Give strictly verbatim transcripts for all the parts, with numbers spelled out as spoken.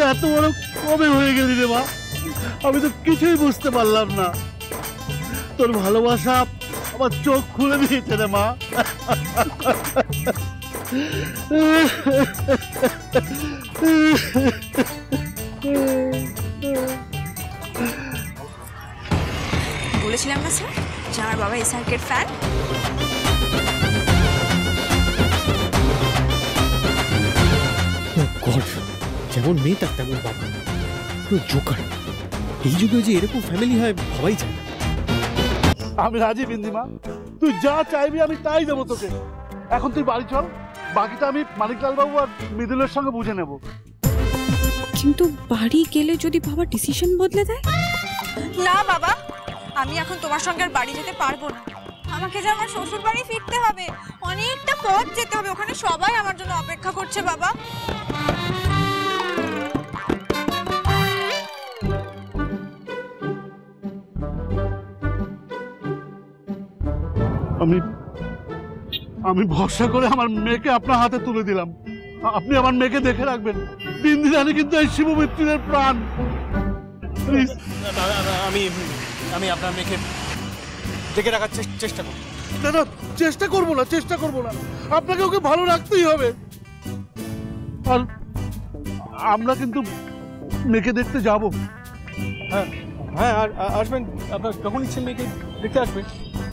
এত বড় কবে হয়ে গেলি রে মা? আমি তো কিছুই বুঝতে পারলাম না। তোর ভালোবাসা আমার চোখ খুলে দিয়েছে রে মা। বলেছিলাম না স্যার যে আমার বাবা এসআরকের ফ্যান। যেমন মেয়ে তার তেমন বাবা, জোকার। এই যুগে যে এরকম ফ্যামিলি হয় ভাবাই যায় না। আমি রাজি বিন্দিমা, তুই যা চাইবি আমি তাই দেবো তোকে। এখন তুই বাড়ি চল, বাকিটা আমি মানিকলাল বাবু আর মৃদুলের সঙ্গে বুঝে নেব। কিন্তু বাড়ি গেলে যদি বাবা ডিসিশন বদলে দেয়? না বাবা, আমি এখন তোমার সঙ্গে আর বাড়ি যেতে পারবো না। আমাকে যে আমার শ্বশুর বাড়ি ফিরতে হবে, অনেকটা পথ যেতে হবে, ওখানে সবাই আমার জন্য অপেক্ষা করছে বাবা। আমি আমি ভরসা করে আমার মেয়েকে আপনার হাতে তুলে দিলাম। আপনি আমার মেয়েকে দেখে রাখবেন। বিন্দি রানী কিন্তু এই শিবু মিত্রের প্রাণ। আমি আমি আপনার মেয়েকে দেখে রাখার চেষ্টা করব। না না, চেষ্টা করবো না, চেষ্টা করবো না। আপনাকে ওকে ভালো রাখতেই হবে। আর আমরা কিন্তু মেয়েকে দেখতে যাব। হ্যাঁ হ্যাঁ, আর আসবেন আপনার যখন ইচ্ছে মেয়েকে দেখতে আসবেন।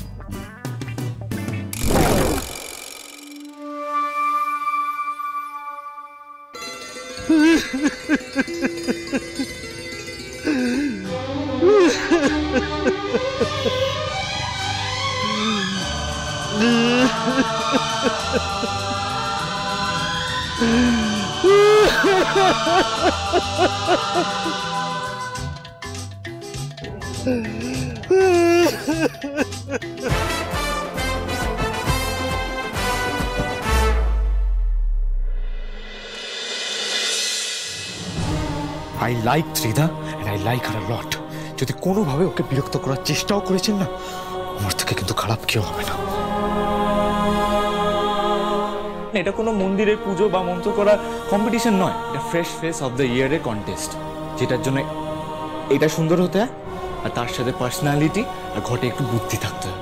I like Trida and I like her a lot. যদি কোনোভাবে ওকে বিরক্ত করার চেষ্টাও করেছেন না, আমার থেকে কিন্তু খারাপ কেউ হবে না। এটা কোনো মন্দিরের পুজো বা মন্ত্র করা কম্পিটিশন নয়, এটা ফ্রেশ ফেস অফ দ্য ইয়ারের কন্টেস্ট, যেটার জন্য এটা সুন্দর হতে হয় আর তার সাথে পার্সোনালিটি আর ঘটে একটু বুদ্ধি থাকতে হয়।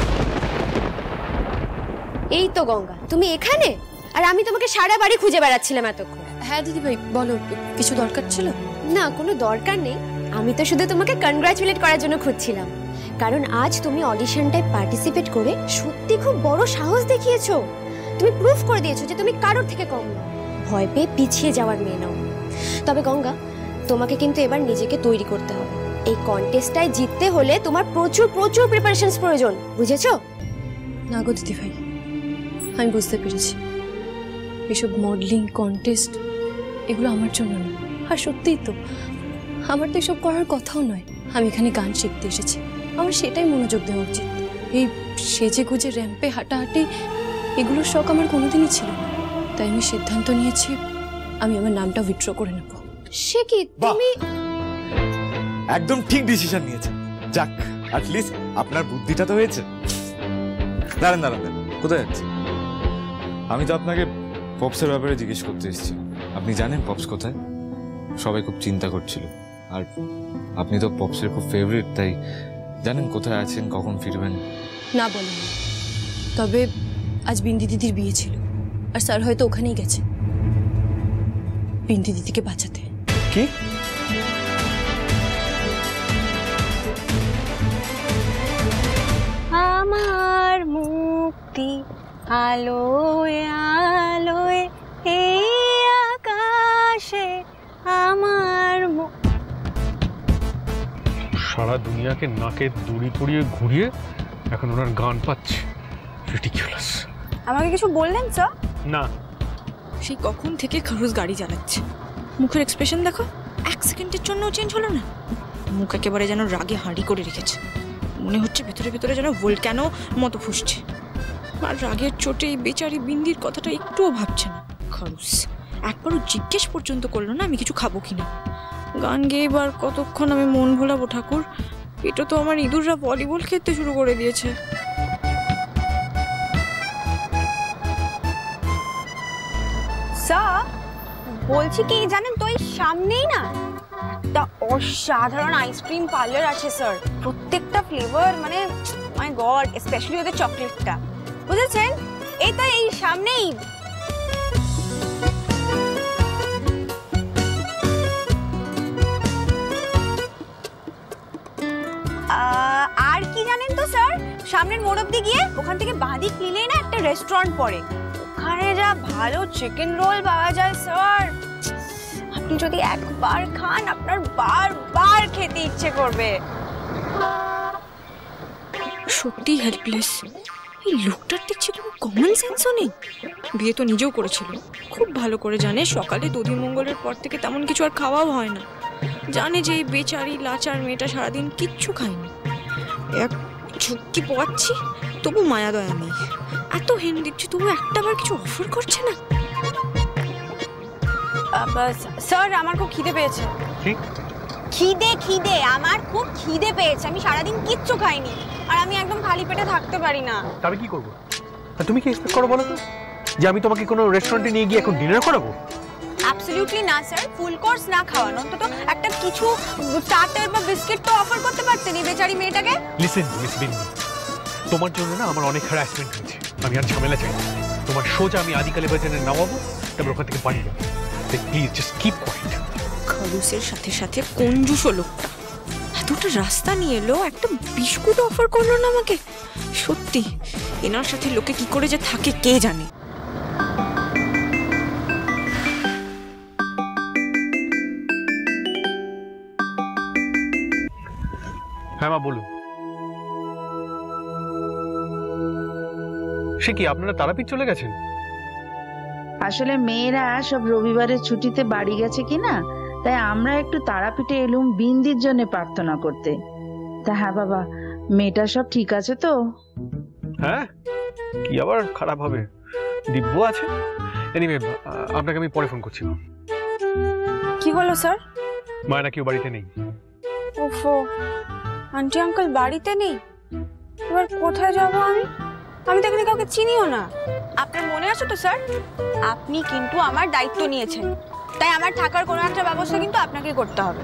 এই তো গঙ্গা, তুমি এখানে? আর আমি তোমাকে সারা বাড়ি খুঁজে বেড়াচ্ছিলাম এতক্ষণ। হ্যাঁ দিদি ভাই বলো, কিছু দরকার ছিল? না, কোনো দরকার নেই। আমি তো শুধু তোমাকে কনগ্রাচুলেট করার জন্য খুঁজছিলাম, কারণ আজ তুমি অডিশনটায় পার্টিসিপেট করে সত্যি খুব বড় সাহস দেখিয়েছো। তুমি প্রুফ করে দিয়েছো যে তুমি কারোর থেকে কম নও, ভয় পেয়ে পিছিয়ে যাওয়ার মেয়ে নও। তবে গঙ্গা, তোমাকে কিন্তু এবার নিজেকে তৈরি করতে হবে। এই কন্টেস্টটায় জিততে হলে তোমার প্রচুর প্রচুর প্রিপারেশনস প্রয়োজন, বুঝেছো? না গো দিদি ভাই, আমি বুঝতে পেরেছি এসব মডেলিং কন্টেস্ট এগুলো আমার জন্য নয়। আর সত্যিই তো আমার তো এসব করার কথাও নয়। আমি এখানে গান শিখতে এসেছি, আমার সেটাই মনোযোগ দেওয়া উচিত। এই সেজে গুজে র্যাম্পে হাঁটাহাঁটি এগুলোর শখ আমার কোনোদিনই ছিল না। তাই আমি সিদ্ধান্ত নিয়েছি আমি আমার নামটা উইথড্র করে নেব। সে কি তুমি? একদম ঠিক ডিসিশন নিয়েছে। যাক, অ্যাটলিস্ট আপনার বুদ্ধিটা তো হয়েছে। দাঁড়ান দাঁড়ান দাঁড়ান, কোথায় যাচ্ছে? আমি তো আপনাকে পপসের ব্যাপারে জিজ্ঞেস করতে এসেছি। আপনি জানেন পপস কোথায়? সবাই খুব চিন্তা করছিল, আর আপনি তো পপসের খুব ফেভারিট, তাই জানেন কোথায় আছেন, কখন ফিরবেন? না বলেন, তবে আজ বিন্দি দিদির বিয়ে ছিল আর স্যার হয়তো ওখানেই গেছে বিন্দি দিদিকে বাঁচাতে। কি? আমার মুক্তি আলোয় আলোয় এই আকাশে আমার। সারা দুনিয়াকে নাকে দড়ি পরিয়ে ঘুরিয়ে এখন ওনার গান পাচ্ছে। রিডিকুলাস। আমাকে কিছু বললেন স্যার? না। সেই কখন থেকে খরচ গাড়ি চালাচ্ছে, মুখের এক্সপ্রেশন দেখো, এক সেকেন্ডের জন্য চেঞ্জ হলো না। মুখ একেবারে যেন রাগে হাঁড়ি করে রেখেছে, মনে হচ্ছে ভেতরে ভেতরে যেন ভোল্কানো মতো ফুসছে। আর রাগের চোটে এই বেচারি বিন্দির কথাটা একটুও ভাবছে না। খরচ একবারও জিজ্ঞেস পর্যন্ত করলো না আমি কিছু খাবো কিনা। গান গেয়ে এবার কতক্ষণ আমি মন ভোলাবো ঠাকুর? এটা তো আমার ইঁদুররা ভলিবল খেলতে শুরু করে দিয়েছে। স্যার বলছি কি জানেন তো, এই সামনেই না একটা অসাধারণ আইসক্রিম পার্লার আছে স্যার। প্রত্যেকটা ফ্লেভার মানে মাই গড, স্পেশালি ওদের চকলেটটা, বুঝেছেন? এই তো এই সামনেই। আর কি জানেন তো স্যার, সামনের মোড় অব্দি গিয়ে ওখান থেকে বাঁদিক নিলেই না একটা রেস্টুরেন্ট পড়ে, ওখানে যা ভালো চিকেন রোল পাওয়া যায় স্যার, আপনি যদি একবার খান আপনার বারবার খেতে ইচ্ছে করবে। সত্যি হেল্পলেস, এই লোকটার দেখছি কোনো কমন সেন্সও নেই। বিয়ে তো নিজেও করেছিল, খুব ভালো করে জানে সকালে দধি মঙ্গলের পর থেকে তেমন কিছু আর খাওয়াও হয় না, জানে যে এই বেচারি লাচার মেয়েটা সারাদিন কিচ্ছু খায়নি। এক ঝুঁকি পোয়াচ্ছি তবু মায়া দয়া নেই, এত হেন দিচ্ছি তবু একটা বার কিছু অফার করছে না। স্যার আমার খুব খিদে পেয়েছে। খিদে খিদে আমার খুব খিদে পেয়েছে, আমি সারাদিন কিচ্ছু খাইনি আর আমি একদম খালি পেটে থাকতে পারি না। তবে কি করবো? তুমি কি এক্সপেক্ট করো বলো তো, যে আমি তোমাকে কোনো রেস্টুরেন্টে নিয়ে গিয়ে এখন ডিনার করাবো? অ্যাবসলিউটলি না স্যার, ফুল কোর্স না খাওয়ানো, অন্তত একটা কিছু স্টার্টার বা বিস্কিট তো অফার করতে পারতেন এই বেচারি মেয়েটাকে। লিসেন মিস বিন্দি, তোমার জন্য না আমার অনেক হ্যারাসমেন্ট হয়েছে, আমি আর ঝামেলা চাই না। তোমার সোজা আমি আদিকালে বাজারে নামাবো, তারপর ওখান থেকে বাড়ি যাবো। Please just keep quiet. খালুসের সাথে সাথে কঞ্জুস লোকটা এতটা রাস্তা নিয়ে এলো, একটা বিস্কুট অফার করলো না আমাকে। সত্যি এনার সাথে লোকে কি করে যে থাকে কে জানে। হ্যাঁ মা বলুন। সে কি আপনারা তারাপীঠ চলে গেছেন? আসলে মেয়েরা সব রবিবারের ছুটিতে বাড়ি গেছে কিনা, তাই আমরা একটু তারাপীঠে এলুম বিন্দির জন্য প্রার্থনা করতে। তা হ্যাঁ বাবা, মেয়েটা সব ঠিক আছে তো? হ্যাঁ, কি আবার খারাপ হবে, দিব্য আছে। এনিওয়ে আপনাকে আমি পরে ফোন করছি। কি হলো স্যার? মায়েরা কেউ বাড়িতে নেই। ওফো, আন্টি আঙ্কেল বাড়িতে নেই, এবার কোথায় যাব আমি? আমি তো এখানে কাউকে চিনিও না। আপনার মনে আছে তো স্যার, আপনি কিন্তু আমার দায়িত্ব নিয়েছেন, তাই আমার থাকার কোনো একটা ব্যবস্থা কিন্তু আপনাকে করতে হবে।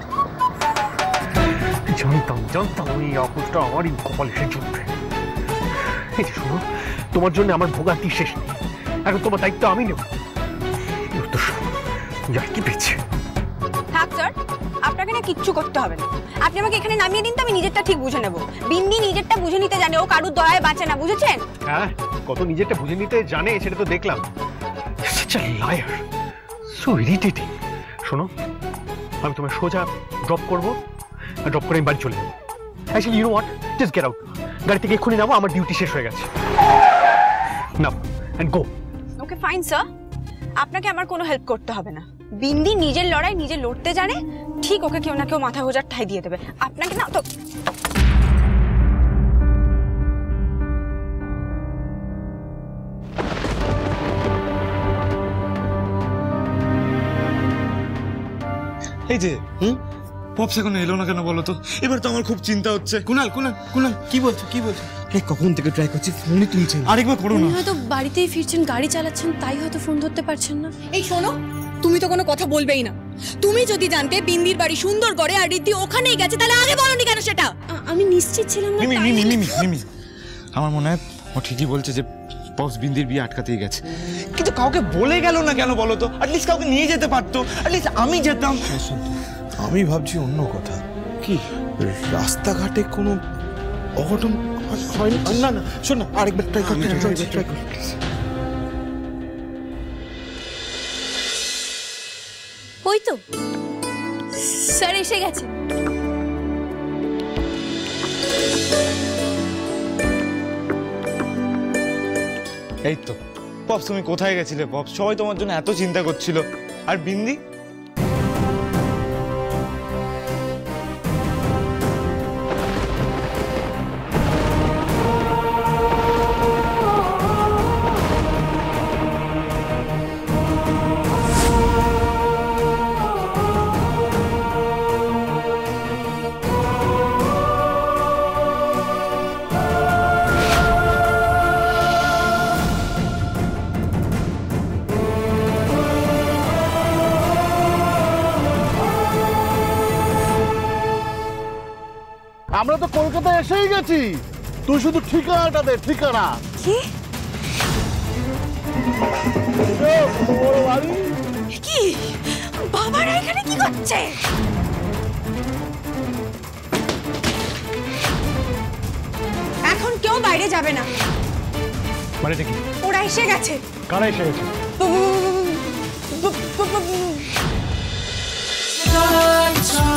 জানতাম জানতাম ওই অফিসটা আমারই কপালে এসে জুটবে। এই যে শোনো, তোমার জন্য আমার ভোগান্তি শেষ নেই, এখন তোমার দায়িত্ব আমি নেব। কি পেয়েছে? থাক স্যার, আপনাকে না কিচ্ছু করতে হবে না, আপনি আমাকে এখানে নামিয়ে দিন তো আমি নিজেরটা ঠিক বুঝে নেব। বিন্দি নিজেরটা বুঝে নিতে জানে, ও কারুর দয়ায় বাঁচে না, বুঝেছেন? হ্যাঁ, কত নিজেরটা বুঝে নিতে জানে সেটা তো দেখলাম। Such a liar, so irritating. শোনো, আমি তোমায় সোজা ড্রপ করবো, আর ড্রপ করে আমি বাড়ি চলে যাবো। Actually, you know what? Just get out. গাড়ি থেকে এক্ষুনি নামো, আমার ডিউটি শেষ হয়ে গেছে। Now and go. Okay fine sir, আপনাকে আমার কোনো হেল্প করতে হবে না। বিন্দি নিজের লড়াই নিজে লড়তে জানে, ঠিক ওকে কেউ না কেউ মাথা গোজার ঠাই দিয়ে দেবে। আপনাকে না তো এই যে হুম পপস এখন এলো না কেন বলো তো? এবার তো আমার খুব চিন্তা হচ্ছে। কুনাল কুনাল কুনাল কি বলছো কি বলছো? আরে কখন থেকে ট্রাই করছি, ফোনই তুলছেন। আরেকবার করো না। হয়তো বাড়িতেই ফিরছেন, গাড়ি চালাচ্ছেন, তাই হয়তো ফোন ধরতে পারছেন না। এই শোনো, তুমি তো কোনো কথা বলবেই না। তুমি যদি জানতে বিন্দির বাড়ি সুন্দরগড়ে আর রিদ্ধি ওখানেই গেছে, তাহলে আগে বলনি কেন সেটা? আমি নিশ্চিত ছিলাম না। মিমি মিমি মিমি মিমি আমার মনে হয় ও ঠিকই বলছে যে পপস বিন্দির বিয়ে আটকাতেই গেছে, কিন্তু কাউকে বলে গেল না কেন বলো তো? অ্যাটলিস্ট কাউকে নিয়ে যেতে পারতো, অ্যাটলিস্ট আমি যেতাম। আমি ভাবছি অন্য কথা। কি রাস্তাঘাটে কোনো অঘটন হয়নি? না না শোন না, আরেকবার ট্রাই করতে ট্রাই কর। ওই তো স্যার এসে গেছে। এই তো পপস, তুমি কোথায় গেছিলে পপস? সবাই তোমার জন্য এত চিন্তা করছিল। আর বিন্দি? আমরা তো কলকাতায় এসেই গেছি, তুই শুধু ঠিকানাটা দে, ঠিকানা। কি বড় বাড়ি। কি বাবারা এখানে কি করছে? এখন কেউ বাইরে যাবে না। মানে কি? ওরা এসে গেছে। কারা এসে গেছে? Time, time.